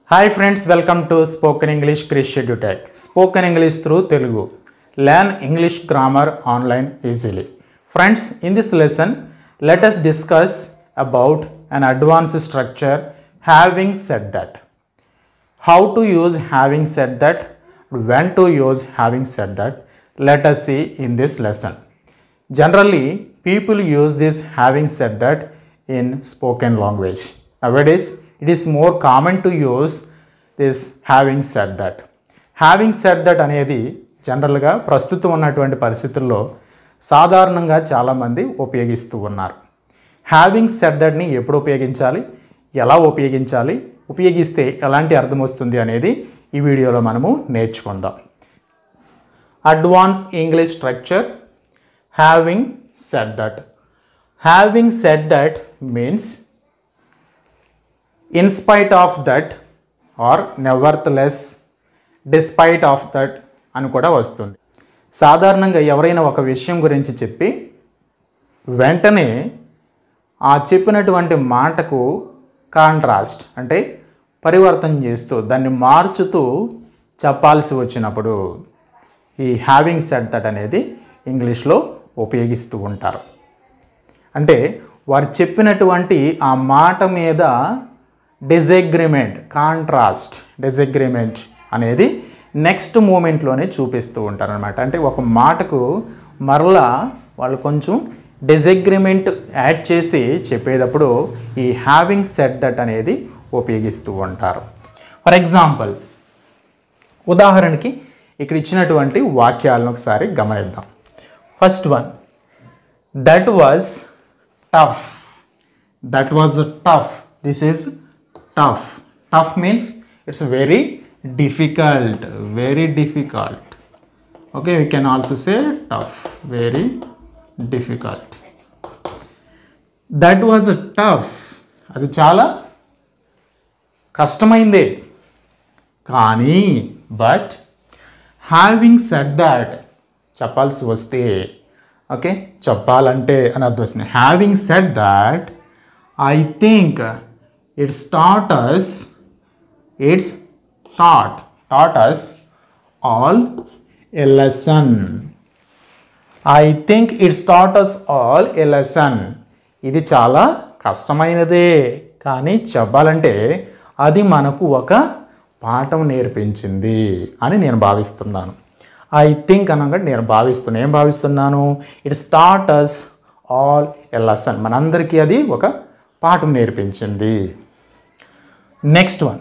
Hi friends, welcome to Spoken English Chris EduTech. Spoken English through Telugu. Learn English grammar online easily. Friends, in this lesson, let us discuss about an advanced structure. Having said that, how to use having said that, when to use having said that, let us see in this lesson. Generally, people use this having said that in spoken language. Nowadays, it is more common to use this having said that. Having said that అనేది జనరల్గా ప్రస్తుతం ఉన్నటువంటి పరిస్థితుల్లో సాధారణంగా చాలామంది ఉపయోగిస్తూ ఉన్నారు. Having said దట్ని ఎప్పుడు ఉపయోగించాలి, ఎలా ఉపయోగించాలి, ఉపయోగిస్తే ఎలాంటి అర్థం వస్తుంది అనేది ఈ వీడియోలో మనము నేర్చుకుందాం. Advance English structure having said that. Having said that means in spite of that or nevertheless despite of that అని కూడా వస్తుంది. సాధారణంగా ఎవరైనా ఒక విషయం గురించి చెప్పి వెంటనే ఆ చెప్పినటువంటి మాటకు కాంట్రాస్ట్ అంటే పరివర్తన చేస్తూ దాన్ని మార్చుతూ చెప్పాల్సి వచ్చినప్పుడు ఈ హ్యావింగ్ సెడ్ దట్ అనేది ఇంగ్లీష్లో ఉపయోగిస్తూ ఉంటారు. అంటే వారు చెప్పినటువంటి ఆ మాట మీద డిసగ్రిమెంట్ అనేది నెక్స్ట్ మూమెంట్లోనే చూపిస్తూ ఉంటారు అనమాట. అంటే ఒక మాటకు మరలా వాళ్ళు కొంచెం డిసగ్రిమెంట్ యాడ్ చేసి చెప్పేటప్పుడు ఈ హ్యావింగ్ సెడ్ దట్ అనేది ఉపయోగిస్తూ ఉంటారు. ఫర్ ఎగ్జాంపుల్, ఉదాహరణకి ఇక్కడ ఇచ్చినటువంటి వాక్యాలను ఒకసారి గమనిద్దాం. First one, that was tough. That was tough. This is tough. Tough means it's very difficult. Okay, we can also say tough, very difficult. That was a tough. అది చాలా కష్టమైందే కానీ బట్ హ్యావింగ్ సెడ్ దట్ చెప్పాల్సి వస్తే, okay, చెప్పాలంటే అని అర్థం వస్తుంది. Having said that I think it's taught us all a lesson. I think it's taught us all a lesson. ఇది చాలా కష్టమైనదే కానీ చెప్పాలంటే అది మనకు ఒక పాఠం నేర్పించింది అని నేను భావిస్తున్నాను. ఐ థింక్ అనగా నేను ఏం భావిస్తున్నాను? It's taught us all a lesson. మనందరికీ అది ఒక పాఠం నేర్పించింది. Next one,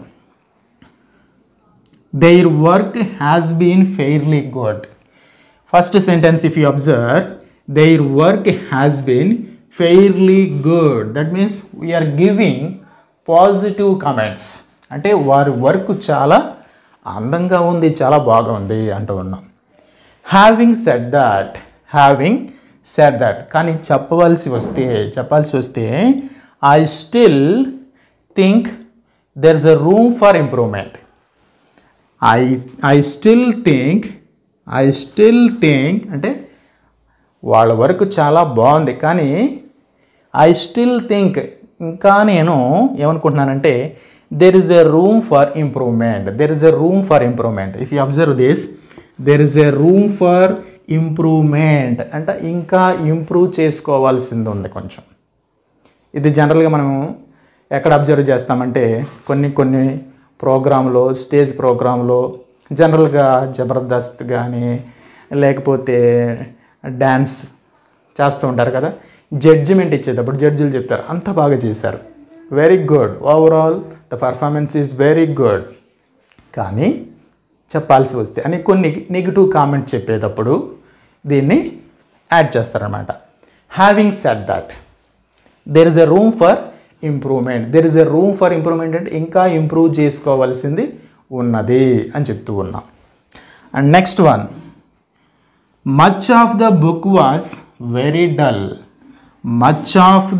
their work has been fairly good. First sentence, if you observe, their work has been fairly good. That means we are giving positive comments. అంటే వారి work చాలా అందంగా ఉంది, చాలా బాగుంది అంటూ ఉన్నాం. హ్యావింగ్ సెడ్ దట్ కానీ చెప్పాల్సి వస్తే I still think there's a room for improvement. I still think అంటే వాళ్ళ వర్క్ చాలా బాగుంది కానీ I still think ఇంకా నేను ఏమనుకుంటున్నానంటే there is a room for improvement. If you observe this, there is a room for improvement అంటే ఇంకా improve చేసుకోవాల్సింది ఉంది కొంచెం. ఇది జనరల్గా మనం ఎక్కడ అబ్జర్వ్ చేస్తామంటే కొన్ని ప్రోగ్రాంలో, స్టేజ్ ప్రోగ్రాంలో జనరల్గా జబర్దస్త్ కానీ లేకపోతే డ్యాన్స్ చేస్తూ ఉంటారు కదా, జడ్జిమెంట్ ఇచ్చేటప్పుడు జడ్జిలు చెప్తారు అంత బాగా చేశారు, very good, overall the performance is very good. కానీ చెప్పాల్సి వస్తే అని కొన్ని నెగిటివ్ కామెంట్ చెప్పేటప్పుడు దీన్ని యాడ్ చేస్తారనమాట. Having said that there is a room for improvement అంటే ఇంకా ఇంప్రూవ్ చేసుకోవాల్సింది ఉన్నది అని చెప్తూ ఉన్నాం. And next one, much of the book was very dull. Much of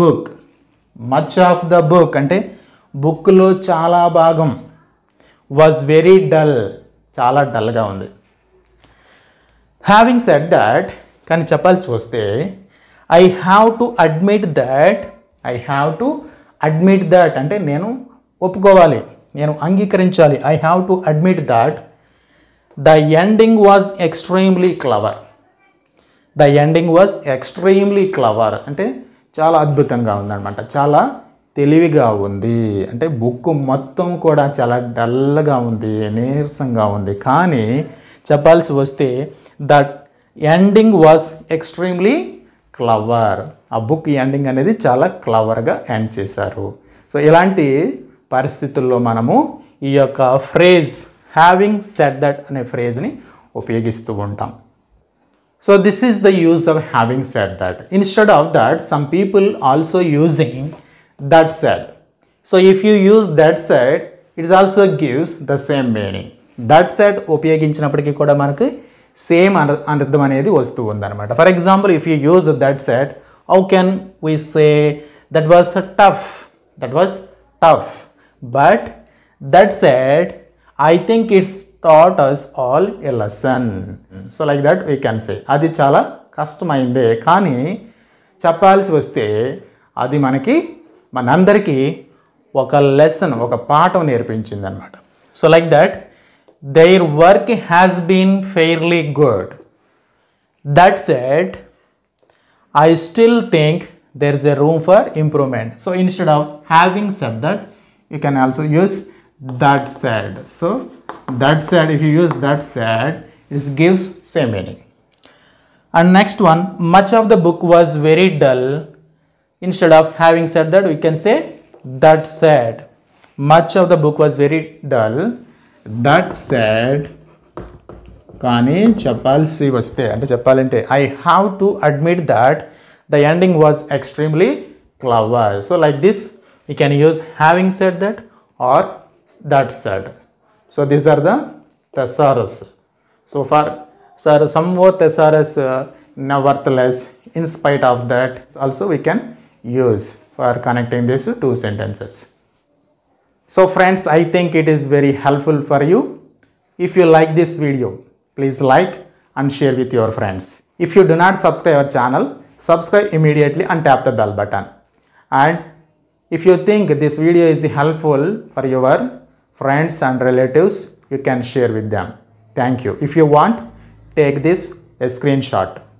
the book అంటే బుక్లో చాలా భాగం, వాజ్ వెరీ డల్ చాలా డల్గా ఉంది. హ్యావింగ్ సెడ్ దట్ కానీ చెప్పాల్సి వస్తే I have to admit that అంటే నేను ఒప్పుకోవాలి, నేను అంగీకరించాలి. I have to admit that the ending was extremely clever. The ending was extremely clever అంటే చాలా అద్భుతంగా ఉందన్నమాట, చాలా తెలివిగా ఉంది. అంటే బుక్ మొత్తం కూడా చాలా డల్గా ఉంది, నీరసంగా ఉంది. కానీ చెప్పాల్సి వస్తే that ending was extremely clever. ఆ బుక్ ఎండింగ్ అనేది చాలా క్లవర్గా ఎండ్ చేశారు. సో ఇలాంటి పరిస్థితుల్లో మనము ఈ యొక్క ఫ్రేజ్ హ్యావింగ్ సెడ్ దట్ అనే ఫ్రేజ్ని ఉపయోగిస్తూ ఉంటాం. So this is the use of having said that. Instead of that some people also using that said. So if you use that said it also gives the same meaning. That said ఉపయోగించినప్పటికీ కూడా మనకు same అర్థం అనేది వస్తూ ఉందన్నమాట. For example if you use that said, how can we say that was tough, that was tough, but that said I think it's taught us all a lesson. So like that we can say. అది చాలా కష్టమైందే, కానీ చెప్పాల్సి వస్తే అది మనందరికీ ఒక lesson, ఒక పాఠం నేర్పించింది అనమాట. So like that their work has been fairly good. That said, I still think there is a room for improvement. So instead of having said that, you can also use that said. So that said, if you use that said, it gives same meaning. And next one, much of the book was very dull. Instead of having said that, we can say that said. Much of the book was very dull. That said, కానీ చెప్పాల్సి వస్తే అంటే చెప్పాలంటే I have to admit that the ending was extremely clever. So like this we can use having said that or that said. So these are the thesaurus. So for some more thesaurus worthless, in spite of that also we can use for connecting these two sentences. So friends, I think it is very helpful for you. If you like this video, please like and share with your friends. If you do not subscribe our channel, subscribe immediately and tap the bell button. And if you think this video is helpful for your friends and relatives, you can share with them. Thank you. If you want, take this a screenshot.